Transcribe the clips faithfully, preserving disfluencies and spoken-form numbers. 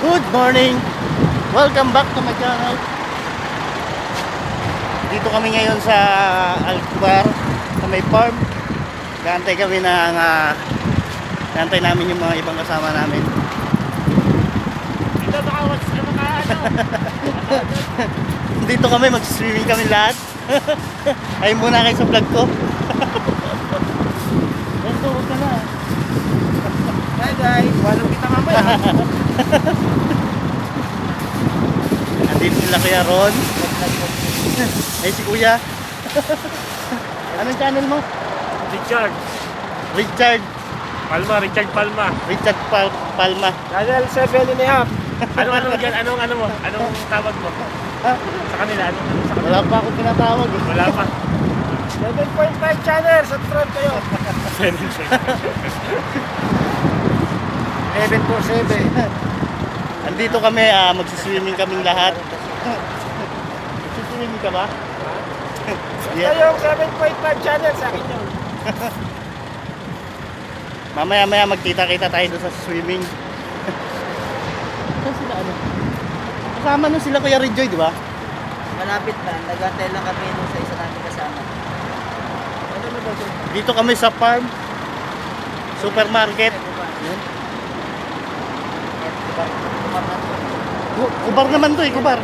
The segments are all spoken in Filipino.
Good morning! Welcome back to my channel. Dito kami ngayon sa Alcubar, sa may farm. Gantay kami ng uh, gantay namin yung mga ibang kasama namin. Dito baka ano? Dito kami, mag-swimming kami lahat. Ay muna kayo sa vlog ko. Ito, huwag ka na. Hi guys, walang kita mamaya. Andito sila Kuya Ron. Ay si Kuya. Anong channel mo? Richard Richard. Palma, Richard Palma. Richard Pal Palma. Channel seven and a half. Ano ano diyan? Anong ano mo? Anong tawag mo? Sa kanila ano? Sa kanila? Wala pa ako tinatawag eh. Wala pa. seven point five channel, subscribe kayo. eleven four seven. Andito kami, uh, magsiswimming kaming lahat. Magsiswimming ka ba? Yeah. Ito yung seven point five channel sa akin yun. Mamaya-maya magkita-kita tayo doon sa swimming. Saan sila ano? Kasama nun sila Kuya Rejoy, di ba? Malapit na, nag-antay lang kami nung sa isa namin kasama. Ano na ba ito? Dito kami sa farm. Supermarket. Yun. Ku- Kubar naman to eh, kubar.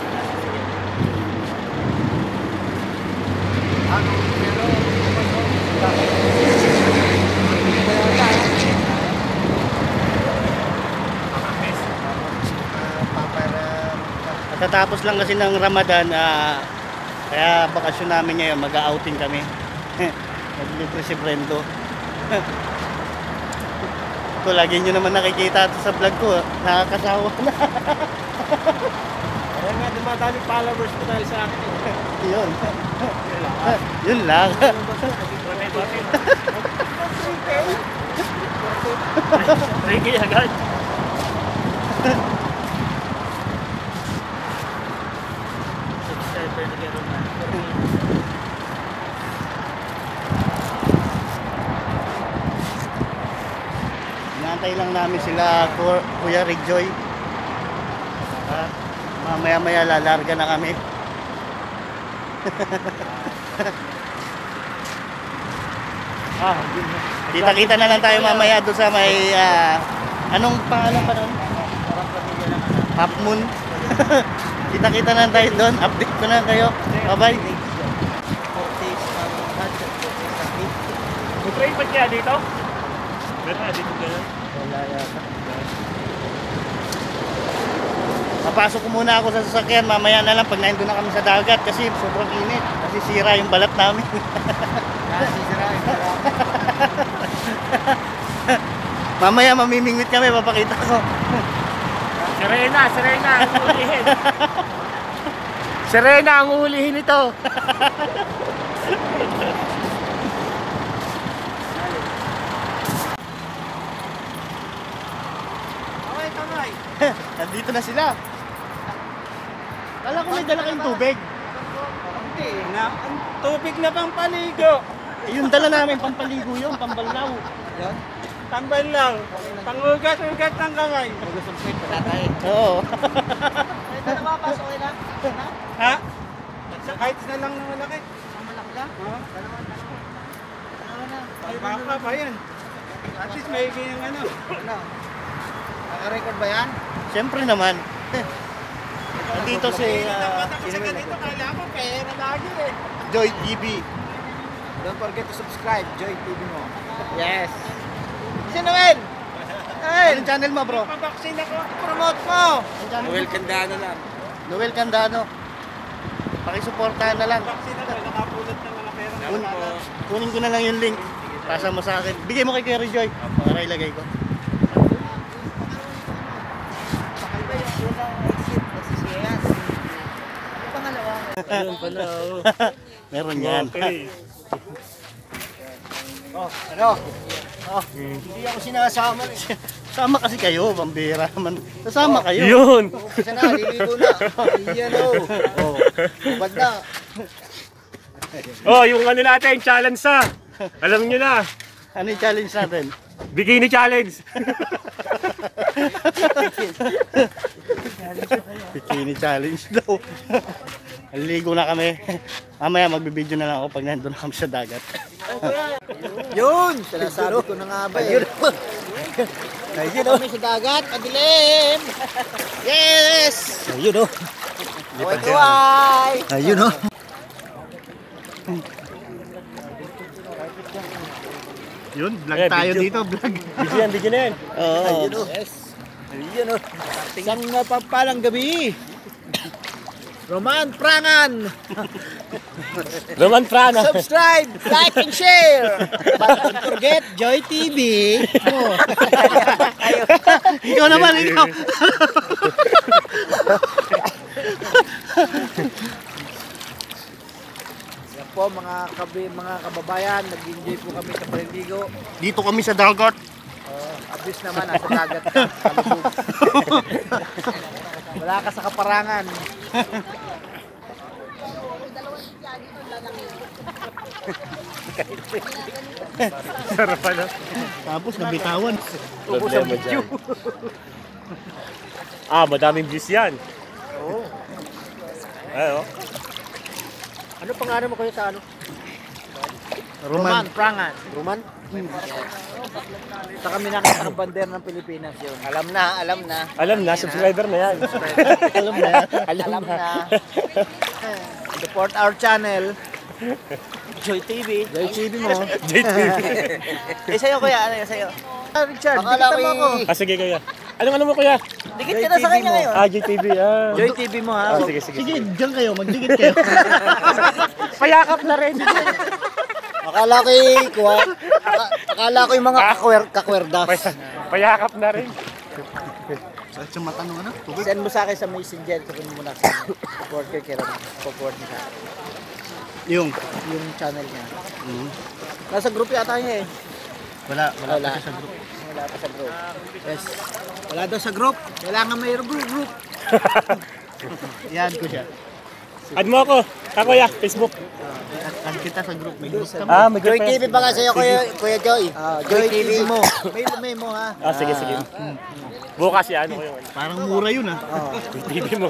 Tatapos lang kasi ng Ramadan, uh, kaya bakasyon namin ngayon, mag-outing kami. Naglibre si Brendo. Ito, lagi nyo naman nakikita ito sa vlog ko, nakakasawa na. Kaya nga dumadami followers ko dahil sa akin. Yun. Yun lang. Ricky agad. Subscriber na gano'n na. Inaantay lang namin sila Ku- Kuya Rejoy. Ah, mamaya-maya lalarga na kami. Ah, Kita-kita na lang tayo mamaya doon sa may ah, anong pangalan pa doon? Parang pamilya lang ano. Half Moon. Kita-kita na lang tayo doon. Update ko na kayo. Bye-bye. four days ng budget, four days ng week. may train pa kaya dito? Meron na dito ganyan. Wala yata. Papasok ko muna ako sa sasakyan. Mamaya na lang pag nandun na kami sa dagat kasi sobrang init. Kasi sira yung balat namin. Kasi sira, sira. Mamaya mamimingwit kami. Papakita ko. Serena, Serena ang ulihin. Serena ang ulihin ito. Okay, kamay. Nandito na sila. Kala ko may dala kayong tubig. Hindi, na, ang tubig na pang paligo. Eh, yung dala namin, pampaligo yun, pambalaw. Yan. Tambal lang. Pangugat-ugat ng kamay. Mag-subscribe pa tayo. Oo. Ito na mapasok kayo lang? Ha? Kahit na lang na malaki. Ang malaki lang? Ha? Dalawa, dalawa. Dalawa na. Ay, baka ba yan? At least may ganyang ano. Ano? Naka-record ba yan? Siyempre naman. Nandito si uh, Bata ko sa ganito, kala ko pera lagi eh. Joy T V. Don't forget to subscribe, Joy T V mo. Yes. Si Noel! Noel! Anong channel mo, bro? Pabaksin ako. Promote mo! Anong channel mo? Noel Candano lang. Noel Candano. Pakisuportahan na lang. Pabaksin ako, nakapulot ng mga pera. Kun kunin ko na lang yung link. Pasa mo sa akin. Bigay mo kay Kuya Rejoy. Para ilagay ko. Iba yung unang exit na si Siyas. Yung pangalawa. Ayun pala. Meron yan. Okay. Oh, ano? Oh, hindi ako sinasama. Sama kasi kayo, pambira man. Sasama kayo. Yun. Isa na, liligo na. Ayan o. Oh, ubad na. Oh, yung ano natin, challenge sa. Alam niyo na. Ano yung challenge natin? Bikini challenge. Bikini challenge daw. Ligo na kami. Mamaya magbibideo na lang ako pag nandun na kami sa dagat. Yun! Sinasabi ko na nga ba eh. Ayun o. Ayun o. Kami sa dagat, madilim! Yes! Ayun o. Kaway-kaway! Ayun o. Yun, vlog Eh, tayo video. dito, vlog. Video yan, video na yan. Oo. Ayun o. Yes. Ayun o. Isang pampalang gabi. Roman Prangan! Roman Prana. Subscribe, like, and share! But don't forget, Joy T V. Oh. Ikaw naman, ikaw. Yan po mga, kabi, mga kababayan, nag-enjoy po kami sa paliligo. Dito kami sa dagat. Oh, abis naman, nasa dagat ka, kalubog. Wala ka sa kaparangan. Sarap pala. Tapos nabitawan. Problema dyan. Ah, madaming views yan. Oo. Ay, oh. Ano pangalan mo kayo sa ano? Roman. Prangan. Roman? Sa kami nakita ng bander ng Pilipinas yun. Alam na, alam na. Alam na, subscriber na yan. Alam na. Alam na. Support our channel. Joy T V. Joy T V mo. J T V. Eh sa'yo kuya, ano yun sa'yo? Ah, Richard, Akala dikit mo ko ako. Ah, sige kuya. Anong ano mo kuya? Dikit ka na sa kanya ngayon. Ah, J T V. Ah. Joy T V mo ha. Ah, sige, sige. Sige, diyan kayo, magdikit kayo. Payakap na rin. Akala ko yung kuha. aka- Akala ko yung mga kakwer, kakwerdas. Pay- Payakap na rin. Sa sa matanong ano? Tubig? Send mo sa akin sa messenger, sabihin mo na sa support ko kaya support niya sa akin. Yung. Yung channel niya. Mm. Nasa group yata niya eh. Wala, wala, Wala. pa siya sa group. Wala pa sa group. Yes. Wala daw sa group. Kailangan may group group. Yan ko siya. Add mo ako. Ah, kuya, Facebook. Add kita sa group. May group kami. Ah, mag Joy T V pa nga sa'yo, Kuya, Kuya Joy. Ah, Joy T V mo. May may mo ha. Ah, sige, sige. Bukas yan, ano ko yung Parang mura yun ah. J T V mo.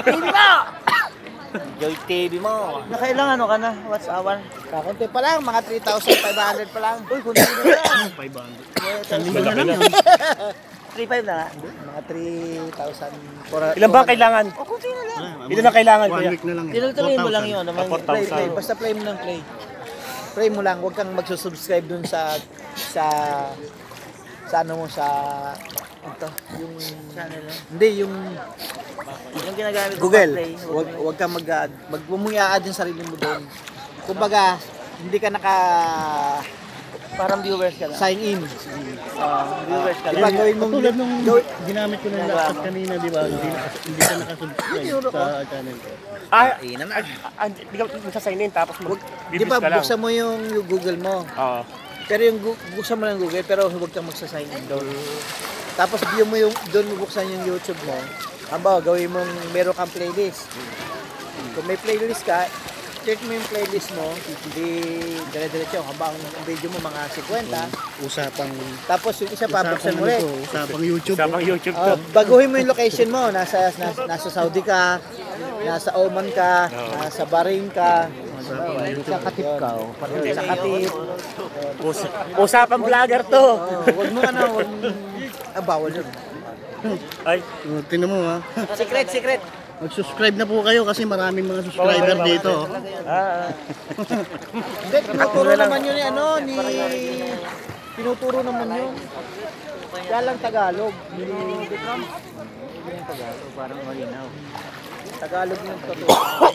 Joy T V mo. Nakailang ano ka na? What's hour? Kakunti pa lang, mga three thousand five hundred pa lang. Uy, kunti na lang. five hundred. Isang linggo na lang yun. three five na nga. Mga three thousand. Ilan ba ang kailangan? O, kunti na lang. Ah, Ilan ang kailangan, One kuya? week na lang yun. Tinutuloy mo four lang thousand. yun. Naman, Ah, four play, thousand. play. Basta play mo ng play. Play mo lang. Huwag kang magsusubscribe dun sa sa sa ano mo sa ito, yung channel hindi yung yung ginagamit mo Google. Play. Huwag huwag kang mag-add. Mag i-add yung sarili mo doon. Kumbaga, hindi ka naka parang viewers ka lang. Sign in. Ah, viewers ka lang. Diba gawin mong Tulad nung gawin, ginamit ko ng laptop kanina, di ba? Hindi, hindi ka nakasubscribe sa channel ko. Ah, Ina na. ah, hindi ka magsasign in tapos Di mag-bibis ba ka lang. buksan mo yung, yung Google mo. Oo. Pero yung gu- buksan mo lang Google pero huwag kang magsa-sign in doon. Tapos view mo yung doon mo buksan yung YouTube mo. Aba, gawin mong meron kang playlist. Kung may playlist ka, check mo yung playlist mo, hindi dire-diretso habang ang video mo mga fifty. Usapang, Tapos yung isa pa buksan usapang mo ano ulit. to, usapang YouTube. Sa pang YouTube to. Oh, baguhin mo yung location mo. Nasa nasa, nasa Saudi ka, nasa Oman ka, nasa Bahrain ka. Sa Katip ka. Oh. Sa Katip. Us- Usapang vlogger to. Oh, wag mo ano, wag mo. Ah, bawal yun. Ay, Uh, Tingnan mo ha. Secret, secret. Mag-subscribe na po kayo kasi maraming mga subscriber dito. ah, Hindi, tinuturo naman yun ni ano, ni... Tinuturo naman yun. Kaya lang Tagalog. Ni Bikram. Hindi yung Tagalog, parang malinaw. Tagalog yung totoo.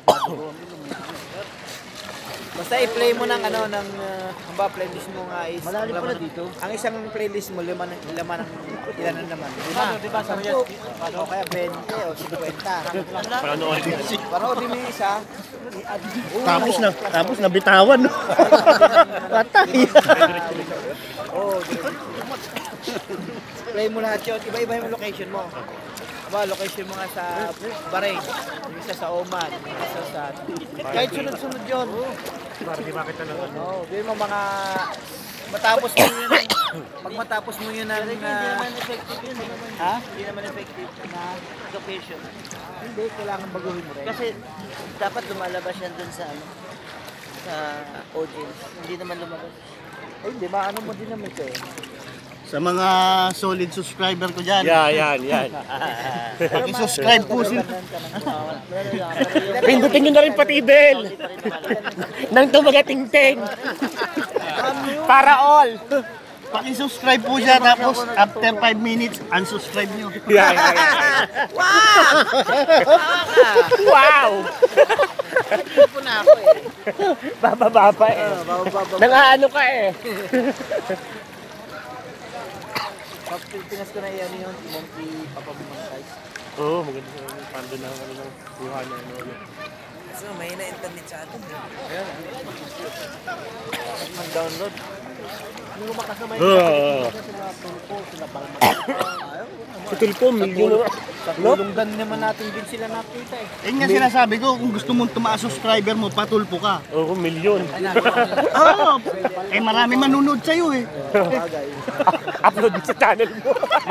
Basta i-play mo ng ano, ng... Uh, ang ba, playlist mo nga is... Malalim ang pala laman- dito. Ang isang playlist mo, lima ng, lima ng... Ilan na naman? Lima. Diba, sabi niya? O kaya twenty o fifty. panoorin mo. Panoorin mo yung isa. i-add mo. Tapos na, tapos nabitawan. No? Patay. Oo, oh, play mo lahat yun. Iba-iba yung location mo. Aba, location mo nga sa Bahrain, yung isa sa Oman, yung isa sa... Kahit sunod-sunod yun. Para di makita lang. Oo, oh, mo mga matapos mo yun, pag matapos mo yun ng... Hindi Uh, naman effective yun. eh. ha? Hindi naman effective na occupation. Hindi, kailangan baguhin mo rin. Kasi dapat lumalabas yan dun sa ano, sa audience. Hindi naman lumabas. Ay, hindi, maano mo din naman siya eh. Sa mga solid subscriber ko dyan. Yan, yan, yan. Paki-subscribe po sila. Pindutin nyo na rin pati bell. Nang tumagating-ting. Para all. Paki-subscribe po siya tapos after five minutes, unsubscribe nyo. Yan, yan, yan. Wow! Hindi po na ako eh. Bababa pa eh. Bababa. Nangaano ka eh. Sa Pilipinas ko na yan yun, monkey papabumantais. Oo, maganda sa mga pando na ano ng buha na ano. So, may na-internet sa atin. Mag-download. Hindi ko makasama yung Oo. sila tulpo, sila balma. Sa tulpo, milyon na. Sa tulunggan naman natin din sila nakita eh. Eh nga sinasabi ko, kung gusto mong tumaas subscriber mo, patulpo ka. Oo, milyon. Oo. Eh marami manunod sa'yo eh. Bagay. Upload mo sa channel mo.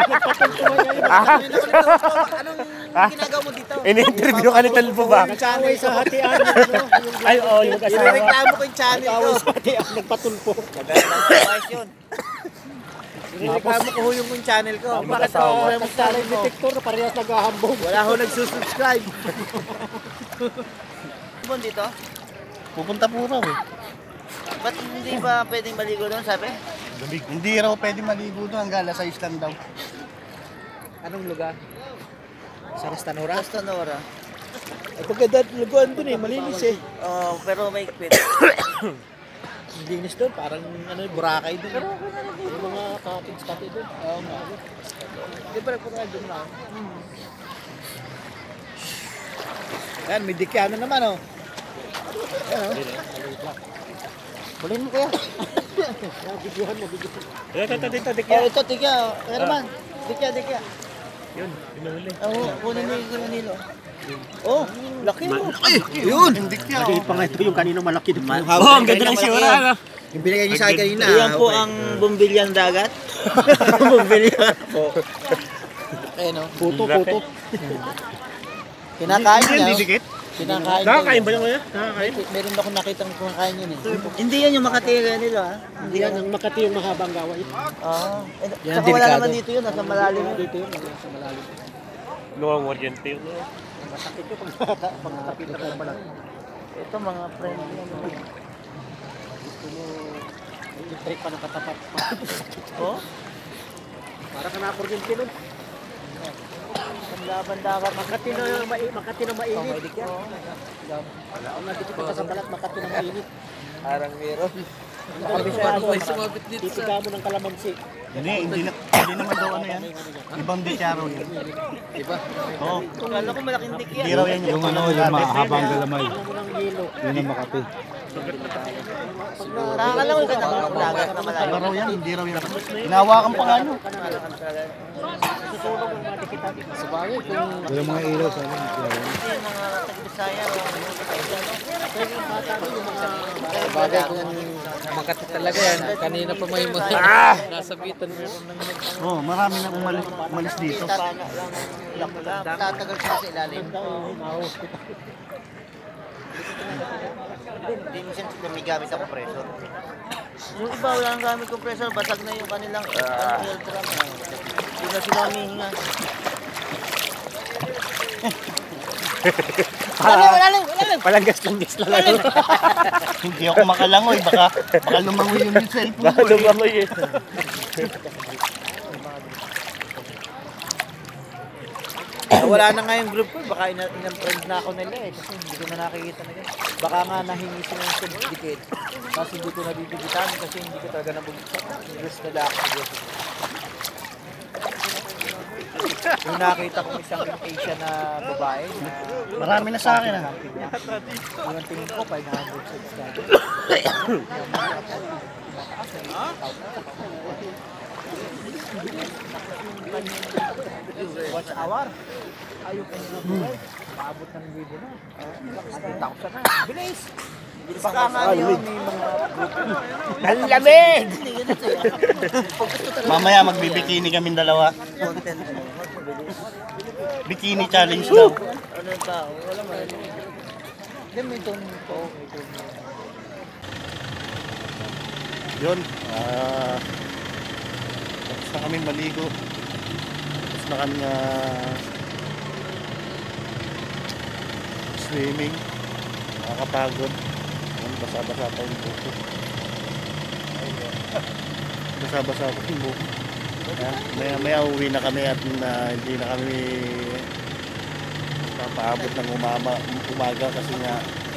Anong ginagawa mo dito? In-interview ka ni Talbo ba? Channel sa hatian. Ay, oo, yung kasama. Irereklamo ko yung channel ko. Nagpatulpo. Otherwise yun. Irereklamo ko yung yung channel ko. Bakit ako magsalay detector na parehas naghahambog? Wala ako nagsusubscribe. Ibon dito? Pupunta po raw eh. Ba't hindi ba pwedeng maligo doon, sabi? Hindi raw pwede maligo doon hanggang alas sais lang daw. Anong lugar? Sa Rastanora? Basta Nora. Ay, pagkadad luguan dun eh, malinis eh. Oh, pero may kwit. Linis doon, parang ano, Boracay doon. Pero yung mga cottage-cottage doon. Oo nga. Di ba nagpunta doon na? Hmm. Yan, may dikyano naman oh. Yan oh. Huliin mo kaya. Bigyan mo, bigyan mo. Ito, ito, ito, ito. Oh, ito, tikya. Kaya naman. Dikya, dikya. Yun, pinahuli. Oo, kunin mo yung kunin nilo. Oh, laki mo. Yun! Hindi kya. pa nga ito yung kanino malaki. Oo, ang ganda ng siyura. Yung binigay niyo sa akin kanina. Iyan po ang bumbilyang dagat. Bumbilyan po. Ayun oh, puto, puto. Kinakain niya. Hindi oh. dikit. Kinakain niya. Nakakain ba naman yan? Nakakain? Meron ako nakitang kumakain yun eh. Hindi yan yung makatira nila, ha? Hindi yan, ang Makati yung mahabang gaway. Oo. Eh, Yan, saka wala delikado. naman dito yun, nasa malalim yun. Dito yun, nasa malalim. Luwang oriente yun. Masakit yun pag nakapit na pala pala. Ito mga friend yan. Gusto mo, yung trick pa ng katapat. Oh? Para ka na-kuryente nun. Ang dagat. Makati na, mai, Makati na mainit. Oo. Wala ako na dito pa sa balat, Makati na mainit. Parang meron. Titiga mo ng kalamansi. Hindi, hindi na, hindi naman daw ano yan. Ibang dityaro yan. Diba? Oo. Kala ko malaking dik yan. Hindi raw yan yung ano, yung mahabang galamay. Ano mo ng hilo. Yun ang Makati. Nakakalangon ka na mga dagat na Iba malalim. raw yan, hindi raw yan. Hinawakan pa nga ano. Susunog ang mga dikit-dikit. Sa bagay, kung Wala mga ilaw sa amin. Kasi yung mga taga-Bisaya, o ano, yung bata mo, yung mga bagay kung Makati talaga yan. Kanina pa may mga Ah! nasabitan meron ng Oo, oh, marami nang umalis, umalis dito. tana lang lang tatagal siya sa ilalim. Hindi mo siya namigamit sa compressor. Yung iba wala nang gamit compressor, basag na yung kanilang uh, air drum. Hindi na sila humihinga. Wala, wala lang, wala lang. Palang gas-langgas lang. Ano? Hindi ako makalangoy, baka, baka lumangoy yung cellphone ko. Ano eh. ba mo yun? Wala na nga yung group ko, baka ina in-friend na ako nila eh, kasi hindi ko na nakikita na yun. Baka nga nahingi sila ng certificate, kasi hindi ko nabibigitan kasi hindi ko talaga nabubuksan. Gusto nila ako nag-gusto. Yung nakita kong isang Asian na babae na Marami na sa akin ah. yung tingin ko, five hundred subscribers. Watch hour. Ayaw ko nila buhay. Paabot ng video na. one hundred thousand na. Bilis! Baka nga yun, may mga Ang lamig! Mamaya magbibikini kaming dalawa. Content ano, mabilis. Bikini challenge daw. Ano yung tao? Wala man. Yan, may tone po. May tone. Yun. Ah, tapos na kaming maligo. Tapos na kami ah, swimming. Nakakapagod. Yun, basa-basa pa yung buko. Basa-basa pa yung buko. Ah, maya maya uwi na kami at na, hindi na kami papaabot ng umama, umaga kasi nga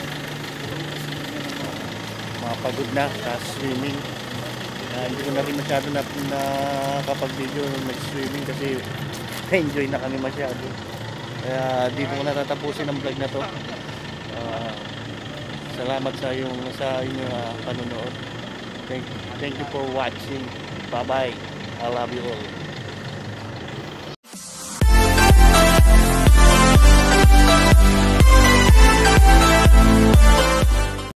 mapagod na sa swimming. Uh, hindi ko na rin masyado na nakapag-video nung nag-swimming kasi enjoy na kami masyado. Kaya dito ko na tatapusin ang vlog na to. Uh, salamat sa yung sa inyong uh, panonood. Thank, thank you for watching. Bye bye. I love you all.